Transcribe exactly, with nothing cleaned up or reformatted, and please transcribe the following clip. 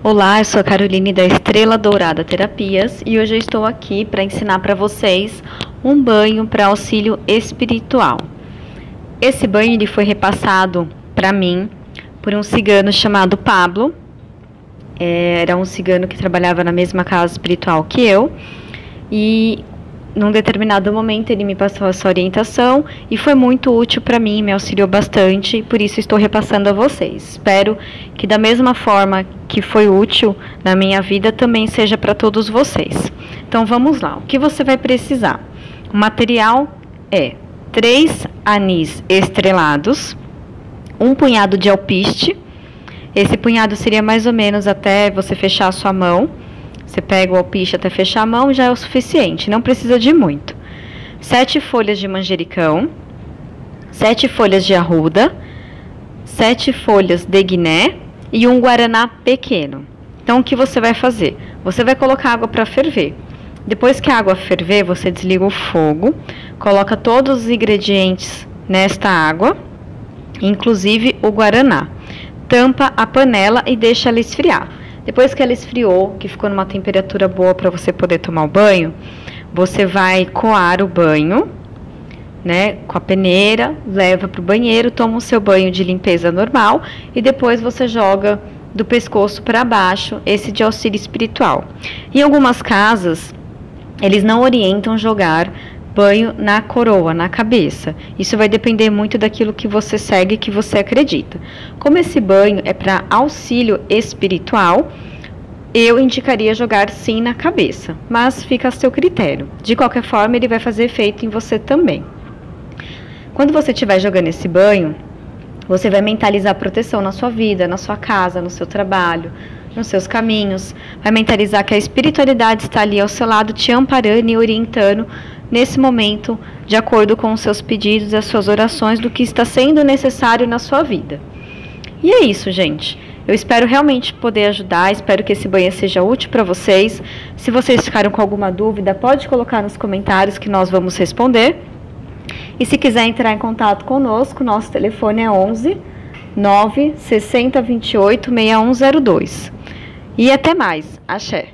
Olá, eu sou a Caroline da Estrela Dourada Terapias e hoje eu estou aqui para ensinar para vocês um banho para auxílio espiritual. Esse banho ele foi repassado para mim por um cigano chamado Pablo. É, era um cigano que trabalhava na mesma casa espiritual que eu e num determinado momento ele me passou essa orientação e foi muito útil para mim, me auxiliou bastante e por isso estou repassando a vocês. Espero que da mesma forma que foi útil na minha vida também seja para todos vocês. Então vamos lá, o que você vai precisar? O material é três anis estrelados, um punhado de alpiste. Esse punhado seria mais ou menos até você fechar a sua mão. Você pega o alpiste até fechar a mão, já é o suficiente, não precisa de muito. Sete folhas de manjericão, sete folhas de arruda, sete folhas de guiné e um guaraná pequeno. Então, o que você vai fazer? Você vai colocar água para ferver. Depois que a água ferver, você desliga o fogo, coloca todos os ingredientes nesta água, inclusive o guaraná. Tampa a panela e deixa ela esfriar. Depois que ela esfriou, que ficou numa temperatura boa para você poder tomar o banho, você vai coar o banho, né, com a peneira, leva para o banheiro, toma o seu banho de limpeza normal e depois você joga do pescoço para baixo, esse de auxílio espiritual. Em algumas casas, eles não orientam jogar banho na coroa, na cabeça. Isso vai depender muito daquilo que você segue, que você acredita. Como esse banho é para auxílio espiritual, eu indicaria jogar sim na cabeça, mas fica a seu critério. De qualquer forma, ele vai fazer efeito em você também. Quando você estiver jogando esse banho, você vai mentalizar a proteção na sua vida, na sua casa, no seu trabalho, nos seus caminhos. Vai mentalizar que a espiritualidade está ali ao seu lado, te amparando e orientando nesse momento, de acordo com os seus pedidos e as suas orações, do que está sendo necessário na sua vida. E é isso, gente. Eu espero realmente poder ajudar, espero que esse banho seja útil para vocês. Se vocês ficaram com alguma dúvida, pode colocar nos comentários que nós vamos responder. E se quiser entrar em contato conosco, nosso telefone é onze, nove, sessenta, vinte e oito, sessenta e um zero dois. E até mais. Axé.